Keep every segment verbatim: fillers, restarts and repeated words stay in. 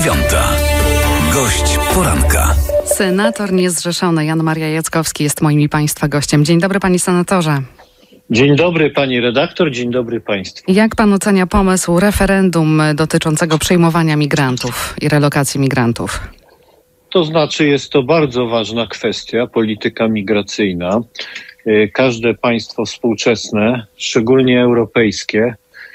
dziewiąta. Gość poranka. Senator niezrzeszony Jan Maria Jackowski jest moim i Państwa gościem. Dzień dobry, panie senatorze. Dzień dobry pani redaktor, dzień dobry państwu. Jak pan ocenia pomysł referendum dotyczącego przyjmowania migrantów i relokacji migrantów? To znaczy jest to bardzo ważna kwestia, polityka migracyjna. Każde państwo współczesne, szczególnie europejskie,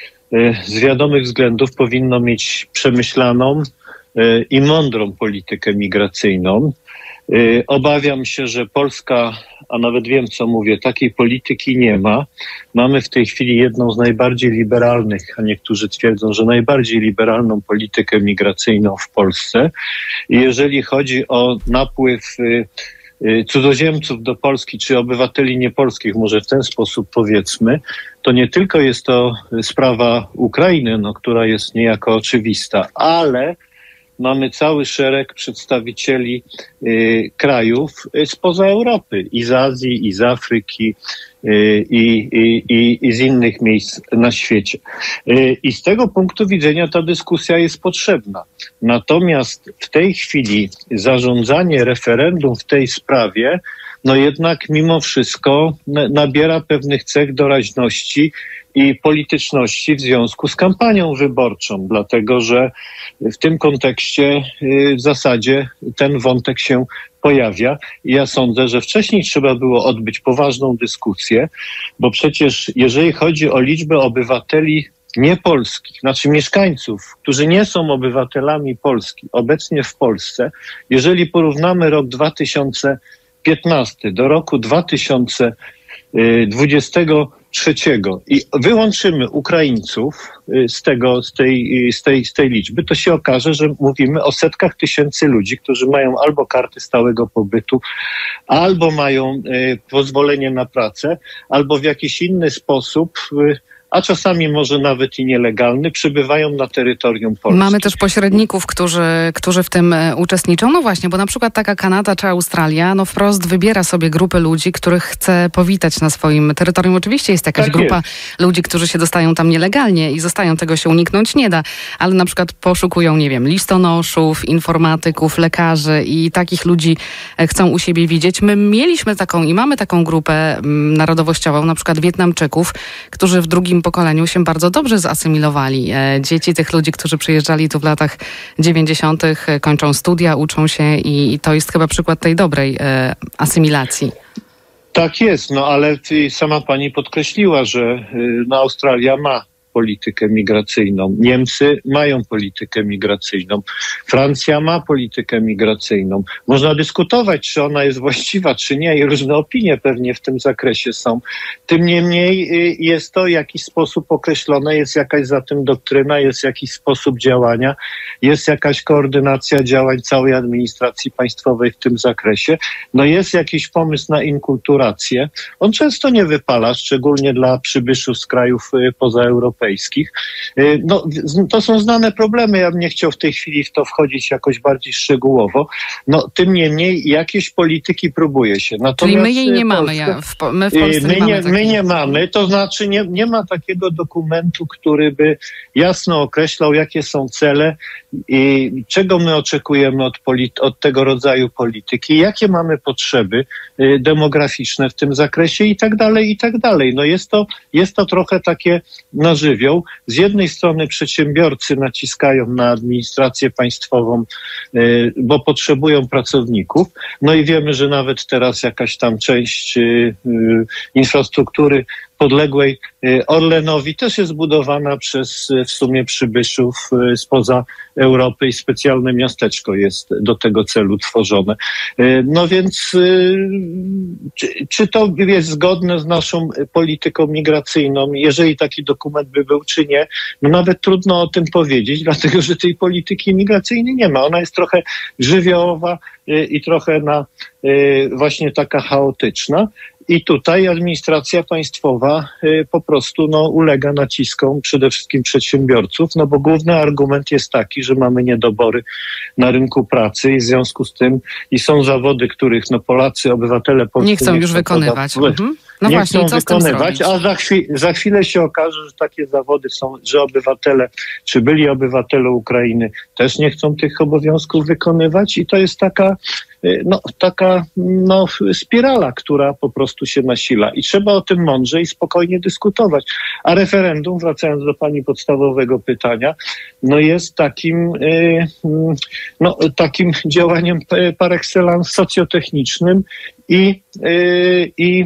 z wiadomych względów powinno mieć przemyślaną i mądrą politykę migracyjną. Obawiam się, że Polska, a nawet wiem co mówię, takiej polityki nie ma. Mamy w tej chwili jedną z najbardziej liberalnych, a niektórzy twierdzą, że najbardziej liberalną politykę migracyjną w Polsce. I jeżeli chodzi o napływ cudzoziemców do Polski, czy obywateli niepolskich, może w ten sposób powiedzmy, to nie tylko jest to sprawa Ukrainy, no, która jest niejako oczywista, ale mamy cały szereg przedstawicieli y, krajów spoza Europy, i z Azji, i z Afryki, y, i, i, i z innych miejsc na świecie. Y, I z tego punktu widzenia ta dyskusja jest potrzebna. Natomiast w tej chwili zarządzanie referendum w tej sprawie, no jednak mimo wszystko nabiera pewnych cech doraźności i polityczności w związku z kampanią wyborczą, dlatego że w tym kontekście w zasadzie ten wątek się pojawia. I ja sądzę, że wcześniej trzeba było odbyć poważną dyskusję, bo przecież jeżeli chodzi o liczbę obywateli niepolskich, znaczy mieszkańców, którzy nie są obywatelami Polski, obecnie w Polsce, jeżeli porównamy rok dwa tysiące piętnasty do roku dwa tysiące dwudziestego trzeciego i wyłączymy Ukraińców z tego, z tej, z tej, z tej liczby, to się okaże, że mówimy o setkach tysięcy ludzi, którzy mają albo karty stałego pobytu, albo mają pozwolenie na pracę, albo w jakiś inny sposób, a czasami może nawet i nielegalny, przybywają na terytorium Polski. Mamy też pośredników, którzy, którzy w tym uczestniczą. No właśnie, bo na przykład taka Kanada czy Australia, no wprost wybiera sobie grupy ludzi, których chce powitać na swoim terytorium. Oczywiście jest jakaś tak grupa jest. ludzi, którzy się dostają tam nielegalnie i zostają, tego się uniknąć nie da, ale na przykład poszukują, nie wiem, listonoszów, informatyków, lekarzy i takich ludzi chcą u siebie widzieć. My mieliśmy taką i mamy taką grupę mm, narodowościową, na przykład Wietnamczyków, którzy w drugim pokoleniu się bardzo dobrze zasymilowali. Dzieci tych ludzi, którzy przyjeżdżali tu w latach dziewięćdziesiątych, kończą studia, uczą się i to jest chyba przykład tej dobrej asymilacji. Tak jest, no ale sama pani podkreśliła, że no, Australia ma politykę migracyjną. Niemcy mają politykę migracyjną. Francja ma politykę migracyjną. Można dyskutować, czy ona jest właściwa, czy nie i różne opinie pewnie w tym zakresie są. Tym niemniej jest to w jakiś sposób określone, jest jakaś za tym doktryna, jest jakiś sposób działania, jest jakaś koordynacja działań całej administracji państwowej w tym zakresie. No jest jakiś pomysł na inkulturację. On często nie wypala, szczególnie dla przybyszów z krajów pozaeuropejskich. No, to są znane problemy, ja bym nie chciał w tej chwili w to wchodzić jakoś bardziej szczegółowo. No, tym niemniej jakieś polityki próbuje się. Natomiast czyli my jej nie mamy, ja, w, my w Polsce my nie mamy. Nie, my nie mamy, to znaczy nie, nie ma takiego dokumentu, który by jasno określał, jakie są cele i czego my oczekujemy od, polity- od tego rodzaju polityki, jakie mamy potrzeby demograficzne w tym zakresie i tak dalej, i tak dalej. No jest to, jest to trochę takie na żywioł. Z jednej strony przedsiębiorcy naciskają na administrację państwową, bo potrzebują pracowników. No i wiemy, że nawet teraz jakaś tam część infrastruktury podległej Orlenowi też jest budowana przez w sumie przybyszów spoza Europy i specjalne miasteczko jest do tego celu tworzone. No więc czy, czy to jest zgodne z naszą polityką migracyjną? Jeżeli taki dokument by był, czy nie, no nawet trudno o tym powiedzieć, dlatego że tej polityki migracyjnej nie ma. Ona jest trochę żywiołowa i trochę na właśnie taka chaotyczna. I tutaj administracja państwowa y, po prostu no, ulega naciskom przede wszystkim przedsiębiorców, no bo główny argument jest taki, że mamy niedobory na rynku pracy i w związku z tym i są zawody, których no, Polacy, obywatele polscy nie chcą już wykonywać. Poda- mhm. No nie właśnie, chcą co z tym wykonywać, zrobić? a za, chwi- za chwilę się okaże, że takie zawody są, że obywatele, czy byli obywatele Ukrainy też nie chcą tych obowiązków wykonywać i to jest taka, no, taka no, spirala, która po prostu się nasila i trzeba o tym mądrze i spokojnie dyskutować. A referendum, wracając do pani podstawowego pytania, no jest takim, no, takim działaniem par excellence socjotechnicznym i, i,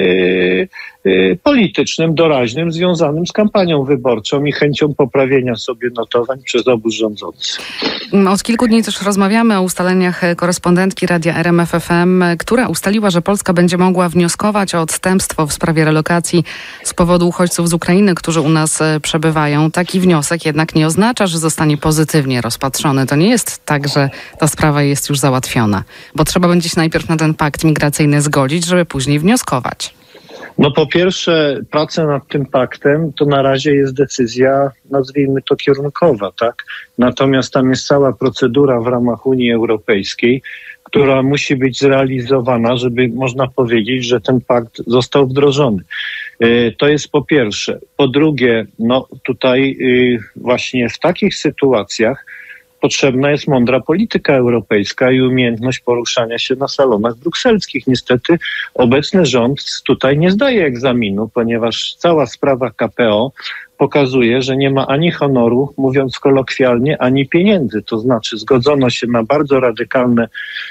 i politycznym, doraźnym, związanym z kampanią wyborczą i chęcią poprawienia sobie notowań przez obóz rządzący. Od kilku dni też rozmawiamy o ustaleniach korespondentki Radia R M F F M, która ustaliła, że Polska będzie mogła wnioskować o odstępstwo w sprawie relokacji z powodu uchodźców z Ukrainy, którzy u nas przebywają. Taki wniosek jednak nie oznacza, że zostanie pozytywnie rozpatrzony. To nie jest tak, że ta sprawa jest już załatwiona, bo trzeba będzie się najpierw na ten pakt migracyjny zgodzić, żeby później wnioskować. No po pierwsze, praca nad tym paktem to na razie jest decyzja, nazwijmy to kierunkowa, tak? Natomiast tam jest cała procedura w ramach Unii Europejskiej, która musi być zrealizowana, żeby można powiedzieć, że ten pakt został wdrożony. To jest po pierwsze. Po drugie, no tutaj właśnie w takich sytuacjach potrzebna jest mądra polityka europejska i umiejętność poruszania się na salonach brukselskich. Niestety obecny rząd tutaj nie zdaje egzaminu, ponieważ cała sprawa K P O pokazuje, że nie ma ani honoru, mówiąc kolokwialnie, ani pieniędzy. To znaczy zgodzono się na bardzo radykalne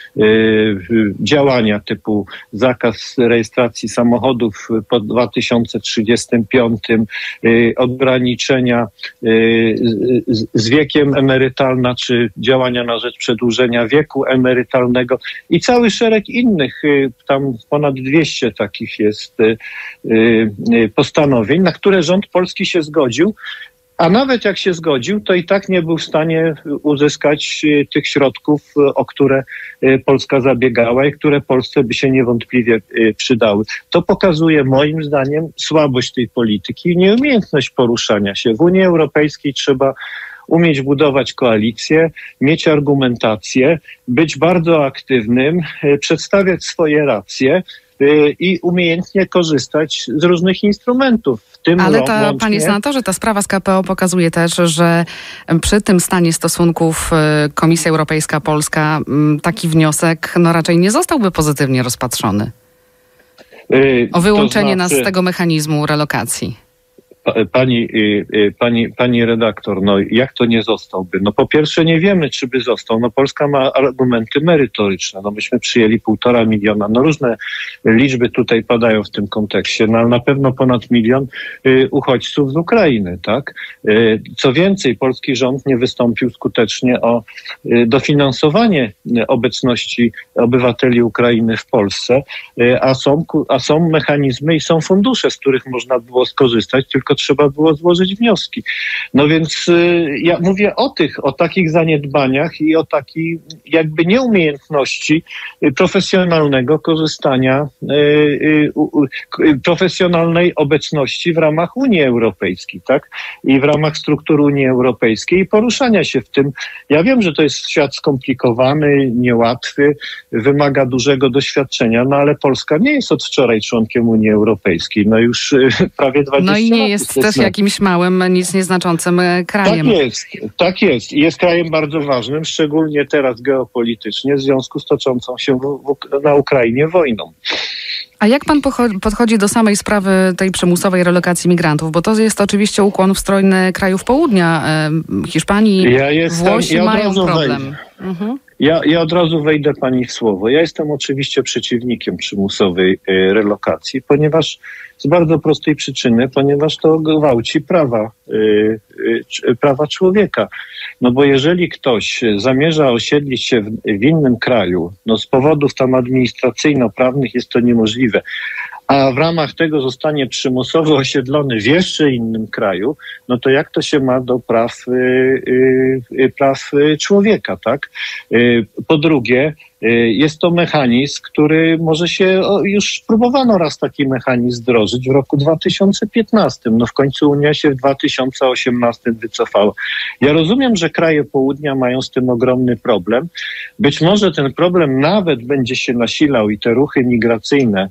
y, działania typu zakaz rejestracji samochodów po dwa tysiące trzydziestym piątym, y, ograniczenia y, z, z wiekiem emerytalnym, czy działania na rzecz przedłużenia wieku emerytalnego i cały szereg innych, y, tam ponad dwieście takich jest y, y, postanowień, na które rząd polski się zgodził. A nawet jak się zgodził, to i tak nie był w stanie uzyskać tych środków, o które Polska zabiegała i które Polsce by się niewątpliwie przydały. To pokazuje moim zdaniem słabość tej polityki i nieumiejętność poruszania się. W Unii Europejskiej trzeba umieć budować koalicję, mieć argumentację, być bardzo aktywnym, przedstawiać swoje racje i umiejętnie korzystać z różnych instrumentów. W tym Ale ta, łącznie... panie senatorze, ta sprawa z K P O pokazuje też, że przy tym stanie stosunków Komisja Europejska, Polska, taki wniosek no raczej nie zostałby pozytywnie rozpatrzony. O wyłączenie to znaczy... nas z tego mechanizmu relokacji. Pani, pani, pani redaktor, no jak to nie zostałby? No po pierwsze nie wiemy, czy by został. No Polska ma argumenty merytoryczne. No myśmy przyjęli półtora miliona. No różne liczby tutaj padają w tym kontekście. No ale na pewno ponad milion y, uchodźców z Ukrainy, tak? Y, co więcej, polski rząd nie wystąpił skutecznie o y, dofinansowanie obecności obywateli Ukrainy w Polsce, y, a, są, a są mechanizmy i są fundusze, z których można było skorzystać, tylko trzeba było złożyć wnioski. No więc y, ja mówię o tych, o takich zaniedbaniach i o takiej jakby nieumiejętności y, profesjonalnego korzystania, y, y, y, profesjonalnej obecności w ramach Unii Europejskiej, tak? I w ramach struktur Unii Europejskiej i poruszania się w tym. Ja wiem, że to jest świat skomplikowany, niełatwy, wymaga dużego doświadczenia, no ale Polska nie jest od wczoraj członkiem Unii Europejskiej. No już y, prawie dwadzieścia lat. No i nie lat jest też jakimś małym, nic nieznaczącym krajem. Tak jest, tak jest. Jest krajem bardzo ważnym, szczególnie teraz geopolitycznie, w związku z toczącą się w, w, na Ukrainie wojną. A jak pan podchodzi do samej sprawy tej przymusowej relokacji migrantów? Bo to jest oczywiście ukłon w stronę krajów południa. Hiszpanii, ja jestem, Włosi ja mają problem. Mhm. Ja, ja od razu wejdę pani w słowo. Ja jestem oczywiście przeciwnikiem przymusowej y, relokacji, ponieważ z bardzo prostej przyczyny, ponieważ to gwałci prawa, y, y, prawa człowieka. No bo jeżeli ktoś zamierza osiedlić się w, w innym kraju, no z powodów tam administracyjno-prawnych jest to niemożliwe, a w ramach tego zostanie przymusowo osiedlony w jeszcze innym kraju, no to jak to się ma do praw, y, y, praw człowieka, tak? Y, po drugie, y, jest to mechanizm, który może się, o, już próbowano raz taki mechanizm wdrożyć w roku dwa tysiące piętnastym. No w końcu Unia się w dwa tysiące osiemnastym wycofała. Ja rozumiem, że kraje południa mają z tym ogromny problem. Być może ten problem nawet będzie się nasilał i te ruchy migracyjne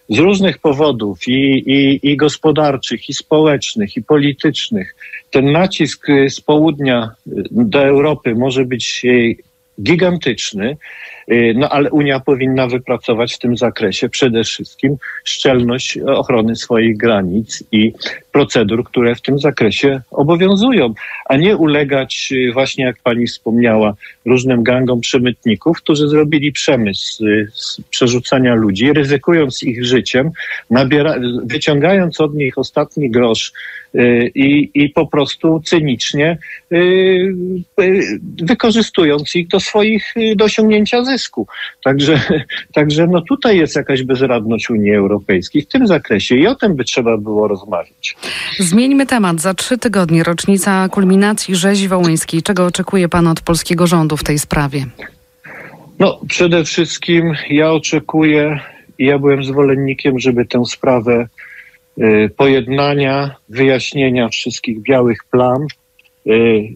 z różnych powodów i, i, i gospodarczych, i społecznych, i politycznych ten nacisk z południa do Europy może być gigantyczny, no ale Unia powinna wypracować w tym zakresie przede wszystkim szczelność ochrony swoich granic i procedur, które w tym zakresie obowiązują, a nie ulegać właśnie, jak pani wspomniała, różnym gangom przemytników, którzy zrobili przemysł z przerzucania ludzi, ryzykując ich życiem, nabiera, wyciągając od nich ostatni grosz i, i po prostu cynicznie wykorzystując ich do swoich, do osiągnięcia zysku. Także, także no tutaj jest jakaś bezradność Unii Europejskiej w tym zakresie i o tym by trzeba było rozmawiać. Zmieńmy temat. Za trzy tygodnie rocznica kulminacji rzezi wołyńskiej. Czego oczekuje pan od polskiego rządu w tej sprawie? No przede wszystkim ja oczekuję i ja byłem zwolennikiem, żeby tę sprawę y, pojednania, wyjaśnienia wszystkich białych plam y,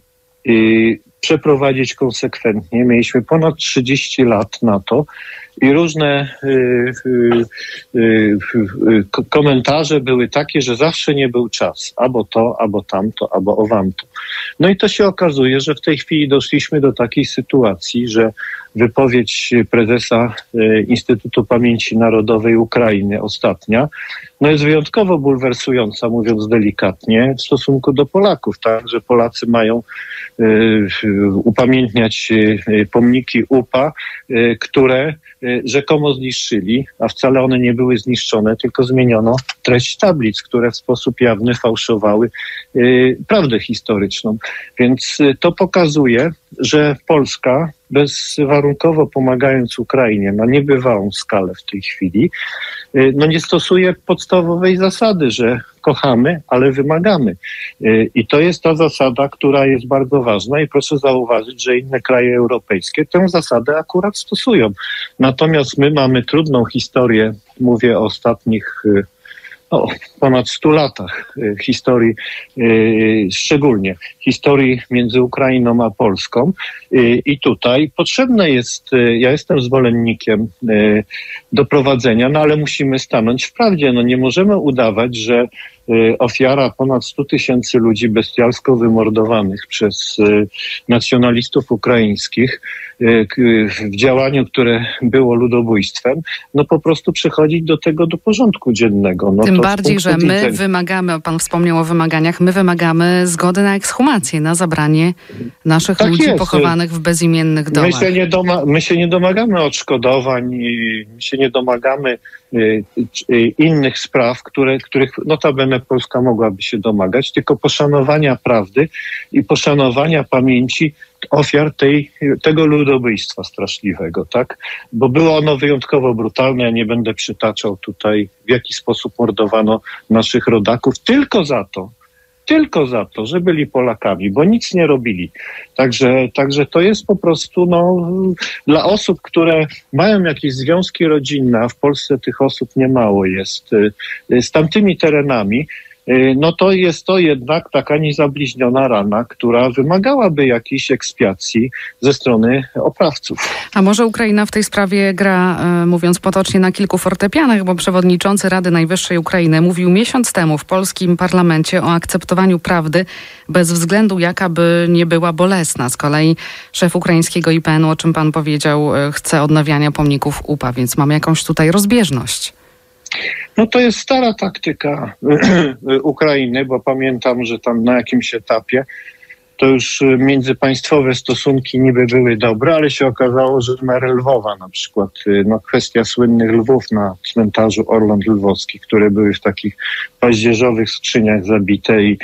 y, przeprowadzić konsekwentnie. Mieliśmy ponad trzydzieści lat na to i różne y, y, y, y, komentarze były takie, że zawsze nie był czas. Albo to, albo tamto, albo owamto. No i to się okazuje, że w tej chwili doszliśmy do takiej sytuacji, że wypowiedź prezesa y, Instytutu Pamięci Narodowej Ukrainy ostatnia, no jest wyjątkowo bulwersująca, mówiąc delikatnie, w stosunku do Polaków, tak, że Polacy mają y, y, upamiętniać y, pomniki U P A, y, które y, rzekomo zniszczyli, a wcale one nie były zniszczone, tylko zmieniono treść tablic, które w sposób jawny fałszowały y, prawdę historyczną. Więc y, to pokazuje, że Polska bezwarunkowo pomagając Ukrainie na niebywałą skalę w tej chwili, no nie stosuje podstawowej zasady, że kochamy, ale wymagamy. I to jest ta zasada, która jest bardzo ważna i proszę zauważyć, że inne kraje europejskie tę zasadę akurat stosują. Natomiast my mamy trudną historię, mówię o ostatnich o ponad stu latach historii, szczególnie historii między Ukrainą a Polską. I tutaj potrzebne jest, ja jestem zwolennikiem doprowadzenia, no ale musimy stanąć w prawdzie. No nie możemy udawać, że ofiara ponad stu tysięcy ludzi bestialsko wymordowanych przez nacjonalistów ukraińskich w działaniu, które było ludobójstwem, no po prostu przechodzić do tego do porządku dziennego. No Tym bardziej, że my widzenia... wymagamy, pan wspomniał o wymaganiach, my wymagamy zgody na ekshumację, na zabranie naszych tak ludzi jest. pochowanych w bezimiennych dołach. My się nie, doma- my się nie domagamy odszkodowań, my się nie domagamy y, y, innych spraw, które, których notabene Polska mogłaby się domagać, tylko poszanowania prawdy i poszanowania pamięci ofiar tej, tego ludobójstwa straszliwego, tak? Bo było ono wyjątkowo brutalne. Ja nie będę przytaczał tutaj, w jaki sposób mordowano naszych rodaków tylko za to, tylko za to, że byli Polakami, bo nic nie robili. Także, także to jest po prostu no, dla osób, które mają jakieś związki rodzinne, a w Polsce tych osób niemało jest, z tamtymi terenami, no to jest to jednak taka niezabliźniona rana, która wymagałaby jakiejś ekspiacji ze strony oprawców. A może Ukraina w tej sprawie gra, mówiąc potocznie, na kilku fortepianach, bo przewodniczący Rady Najwyższej Ukrainy mówił miesiąc temu w polskim parlamencie o akceptowaniu prawdy bez względu jaka by nie była bolesna. Z kolei szef ukraińskiego I P N u, o czym pan powiedział, chce odnawiania pomników U P A, więc mamy jakąś tutaj rozbieżność. No to jest stara taktyka Ukrainy, bo pamiętam, że tam na jakimś etapie to już międzypaństwowe stosunki niby były dobre, ale się okazało, że mer Lwowa na przykład, no kwestia słynnych lwów na cmentarzu Orląt Lwowskich, które były w takich paździerzowych skrzyniach zabite i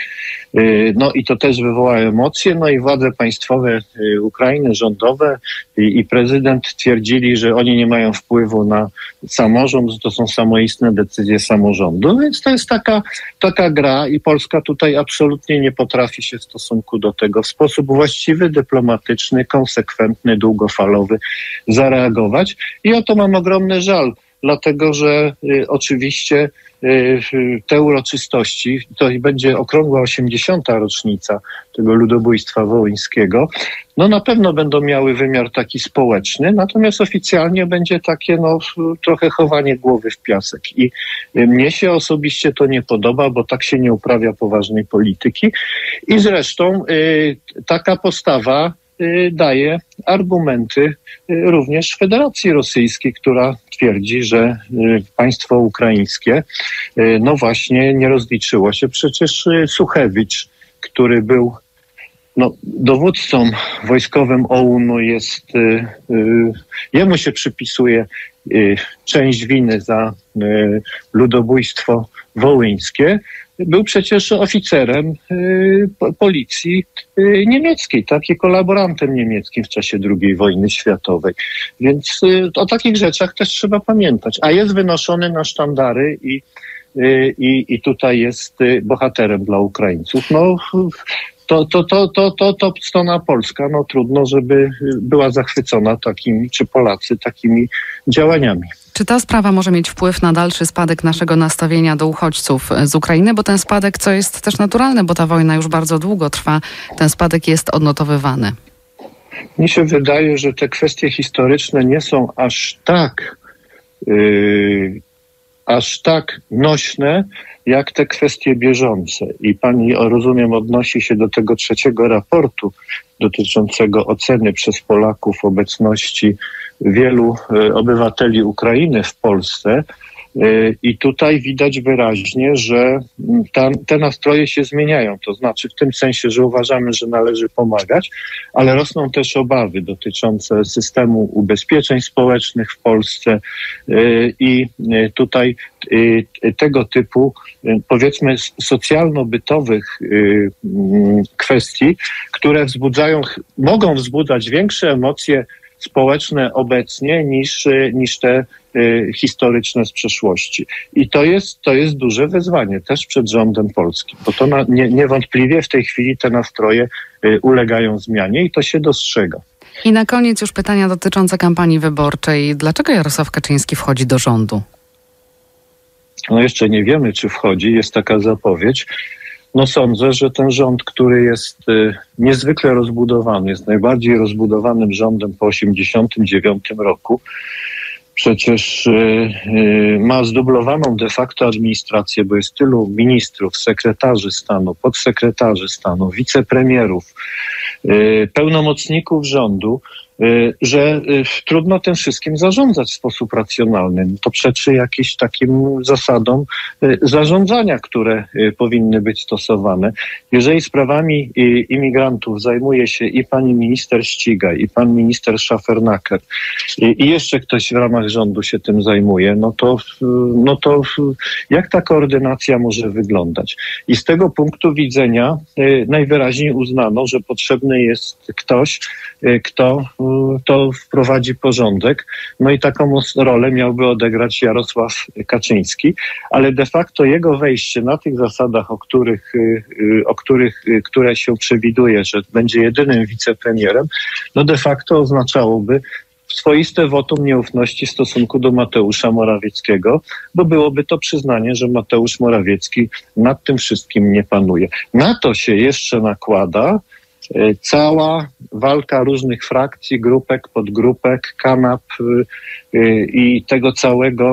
no i to też wywołało emocje, no i władze państwowe Ukrainy, rządowe i, i prezydent twierdzili, że oni nie mają wpływu na samorząd, że to są samoistne decyzje samorządu, więc to jest taka, taka gra i Polska tutaj absolutnie nie potrafi się w stosunku do tego w sposób właściwy, dyplomatyczny, konsekwentny, długofalowy zareagować i o to mam ogromny żal. dlatego że y, oczywiście y, te uroczystości, to będzie okrągła osiemdziesiąta rocznica tego ludobójstwa wołyńskiego, no na pewno będą miały wymiar taki społeczny, natomiast oficjalnie będzie takie no trochę chowanie głowy w piasek. I mnie się osobiście to nie podoba, bo tak się nie uprawia poważnej polityki. I zresztą y, taka postawa y, daje argumenty y, również Federacji Rosyjskiej, która twierdzi, że y, państwo ukraińskie y, no właśnie nie rozliczyło się. Przecież y, Suchewicz, który był no, dowódcą wojskowym O U N-u, jest, y, y, jemu się przypisuje y, część winy za y, ludobójstwo wołyńskie. Był przecież oficerem y, po, policji y, niemieckiej, tak, i kolaborantem niemieckim w czasie drugiej wojny światowej. Więc y, o takich rzeczach też trzeba pamiętać. A jest wynoszony na sztandary i, y, i, i tutaj jest y, bohaterem dla Ukraińców. No, To, to, to, to, to, to strona polska, no trudno, żeby była zachwycona takimi, czy Polacy takimi działaniami. Czy ta sprawa może mieć wpływ na dalszy spadek naszego nastawienia do uchodźców z Ukrainy? Bo ten spadek, co jest też naturalne, bo ta wojna już bardzo długo trwa, ten spadek jest odnotowywany. Mi się wydaje, że te kwestie historyczne nie są aż tak, yy, aż tak nośne, jak te kwestie bieżące. I pani, rozumiem, odnosi się do tego trzeciego raportu dotyczącego oceny przez Polaków obecności wielu y, obywateli Ukrainy w Polsce. Y, I tutaj widać wyraźnie, że ta, te nastroje się zmieniają. To znaczy w tym sensie, że uważamy, że należy pomagać, ale rosną też obawy dotyczące systemu ubezpieczeń społecznych w Polsce y, i y, tutaj y, tego typu y, powiedzmy socjalno-bytowych y, y, kwestii, które wzbudzają, mogą wzbudzać większe emocje społeczne obecnie niż, niż te y, historyczne z przeszłości. I to jest, to jest duże wyzwanie też przed rządem polskim, bo to na, nie, niewątpliwie w tej chwili te nastroje y, ulegają zmianie i to się dostrzega. I na koniec już pytania dotyczące kampanii wyborczej. Dlaczego Jarosław Kaczyński wchodzi do rządu? No jeszcze nie wiemy, czy wchodzi, jest taka zapowiedź. No sądzę, że ten rząd, który jest y, niezwykle rozbudowany, jest najbardziej rozbudowanym rządem po osiemdziesiątym dziewiątym roku. Przecież y, y, ma zdublowaną de facto administrację, bo jest tylu ministrów, sekretarzy stanu, podsekretarzy stanu, wicepremierów, y, pełnomocników rządu, że trudno tym wszystkim zarządzać w sposób racjonalny. To przeczy jakimś takim zasadom zarządzania, które powinny być stosowane. Jeżeli sprawami imigrantów zajmuje się i pani minister Ścigaj, i pan minister Schafernaker, i jeszcze ktoś w ramach rządu się tym zajmuje, no to, no to jak ta koordynacja może wyglądać? I z tego punktu widzenia najwyraźniej uznano, że potrzebny jest ktoś, kto to wprowadzi porządek. No i taką rolę miałby odegrać Jarosław Kaczyński, ale de facto jego wejście na tych zasadach, o których, o których, które się przewiduje, że będzie jedynym wicepremierem, no de facto oznaczałoby swoiste wotum nieufności w stosunku do Mateusza Morawieckiego, bo byłoby to przyznanie, że Mateusz Morawiecki nad tym wszystkim nie panuje. Na to się jeszcze nakłada cała walka różnych frakcji, grupek, podgrupek, kanap i tego całego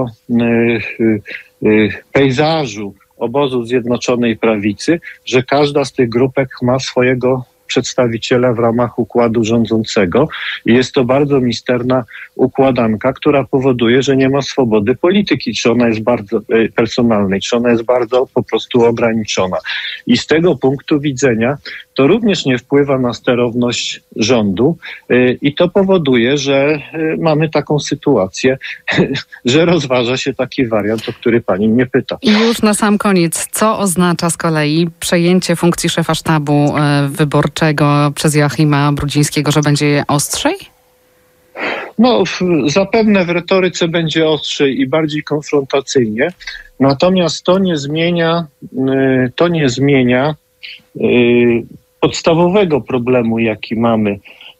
pejzażu obozu Zjednoczonej Prawicy, że każda z tych grupek ma swojego przedstawiciela w ramach układu rządzącego. I jest to bardzo misterna układanka, która powoduje, że nie ma swobody polityki, czy ona jest bardzo e, personalnej, czy ona jest bardzo po prostu ograniczona. I z tego punktu widzenia to również nie wpływa na sterowność rządu e, i to powoduje, że e, mamy taką sytuację, że rozważa się taki wariant, o który pani mnie pyta. I już na sam koniec, co oznacza z kolei przejęcie funkcji szefa sztabu e, wyborczego przez Joachima Brudzińskiego, że będzie ostrzej? No, zapewne w retoryce będzie ostrzej i bardziej konfrontacyjnie, natomiast to nie zmienia, to nie zmienia podstawowego problemu, jaki mamy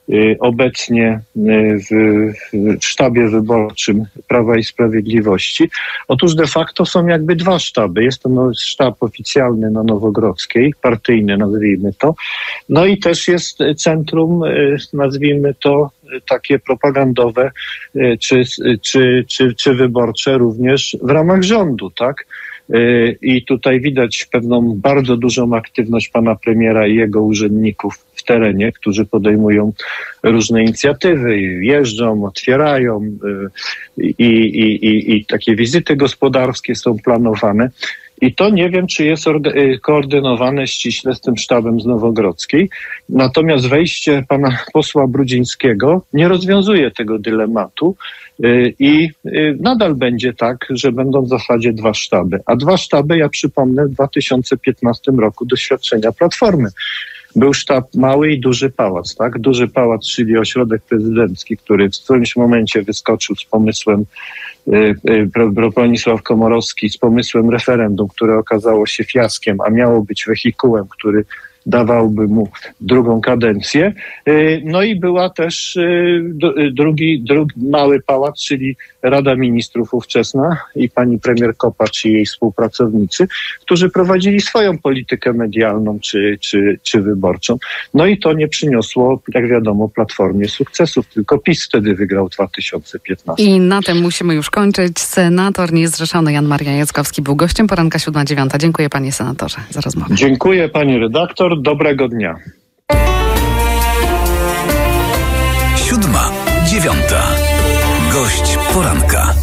obecnie w, w sztabie wyborczym Prawa i Sprawiedliwości. Otóż de facto są jakby dwa sztaby. Jest to no, sztab oficjalny na Nowogrodzkiej, partyjny nazwijmy to, no i też jest centrum, nazwijmy to, takie propagandowe czy, czy, czy, czy wyborcze również w ramach rządu, tak? I tutaj widać pewną bardzo dużą aktywność pana premiera i jego urzędników w terenie, którzy podejmują różne inicjatywy, jeżdżą, otwierają i, i, i, i takie wizyty gospodarskie są planowane. I to nie wiem, czy jest koordynowane ściśle z tym sztabem z Nowogrodzkiej. Natomiast wejście pana posła Brudzińskiego nie rozwiązuje tego dylematu i nadal będzie tak, że będą w zasadzie dwa sztaby. A dwa sztaby, ja przypomnę, w dwa tysiące piętnastym roku doświadczenia Platformy. Był sztab Mały i Duży Pałac, tak? Duży Pałac, czyli ośrodek prezydencki, który w którymś momencie wyskoczył z pomysłem, Bronisław Komorowski z pomysłem referendum, które okazało się fiaskiem, a miało być wehikułem, który dawałby mu drugą kadencję. No i była też drugi, drugi mały pałac, czyli Rada Ministrów ówczesna i pani premier Kopacz i jej współpracownicy, którzy prowadzili swoją politykę medialną czy, czy, czy wyborczą. No i to nie przyniosło, jak wiadomo, Platformie sukcesów, tylko PiS wtedy wygrał w dwa tysiące piętnastym. I na tym musimy już kończyć. Senator niezrzeszony Jan Marian Jackowski był gościem poranka siódma dziewiąta. Dziękuję panie senatorze za rozmowę. Dziękuję pani redaktor. Dobrego dnia. Siódma, dziewiąta. Gość poranka.